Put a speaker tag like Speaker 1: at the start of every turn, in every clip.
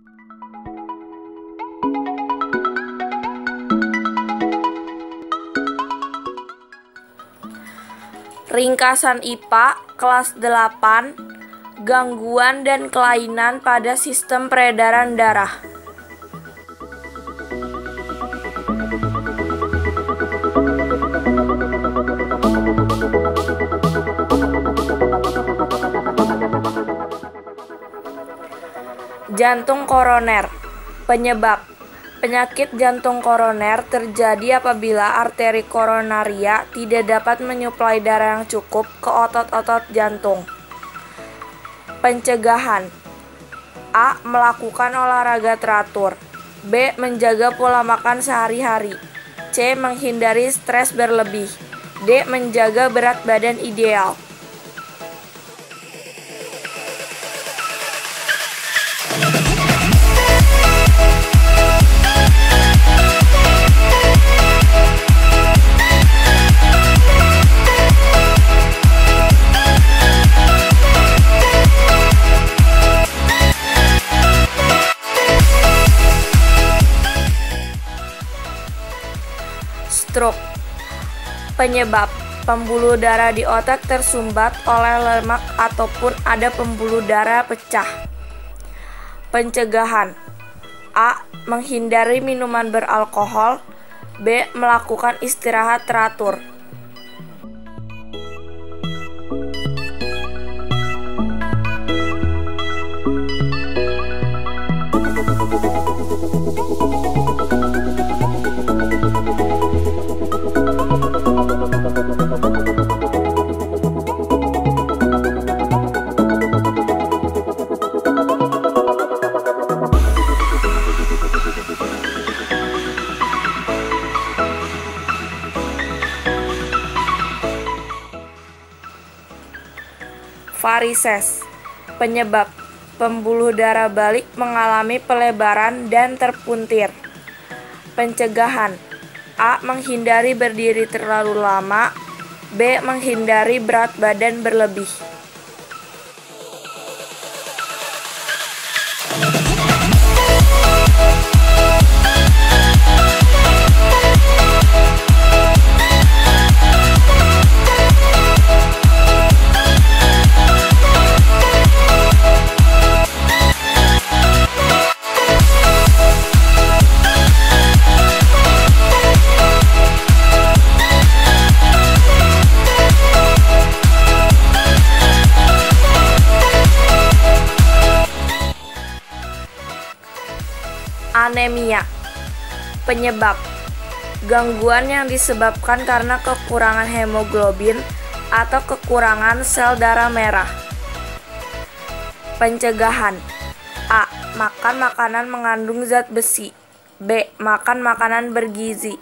Speaker 1: Ringkasan IPA kelas 8, gangguan dan kelainan pada sistem peredaran darah. Jantung koroner. Penyebab. Penyakit jantung koroner terjadi apabila arteri koronaria tidak dapat menyuplai darah yang cukup ke otot-otot jantung. Pencegahan. A. Melakukan olahraga teratur. B. Menjaga pola makan sehari-hari. C. Menghindari stres berlebih. D. Menjaga berat badan ideal. Stroke. Penyebab. Pembuluh darah di otak tersumbat oleh lemak ataupun ada pembuluh darah pecah. Pencegahan. A. Menghindari minuman beralkohol. B. Melakukan istirahat teratur. Varises. Penyebab. Pembuluh darah balik mengalami pelebaran dan terpuntir. Pencegahan. A. Menghindari berdiri terlalu lama. B. Menghindari berat badan berlebih. Anemia. Penyebab. Gangguan yang disebabkan karena kekurangan hemoglobin atau kekurangan sel darah merah. Pencegahan. A. Makan makanan mengandung zat besi. B. Makan makanan bergizi.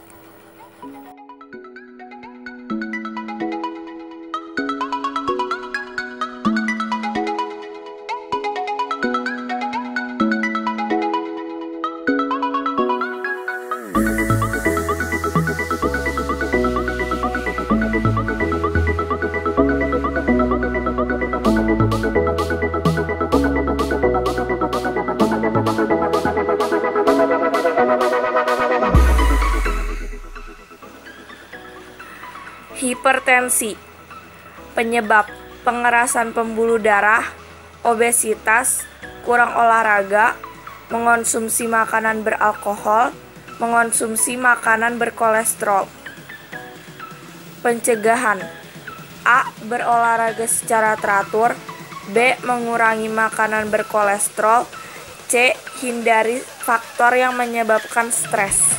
Speaker 1: Hipertensi. Penyebab. Pengerasan pembuluh darah, obesitas, kurang olahraga, mengonsumsi makanan beralkohol, mengonsumsi makanan berkolesterol. Pencegahan. A. Berolahraga secara teratur. B. Mengurangi makanan berkolesterol. C. Hindari faktor yang menyebabkan stres.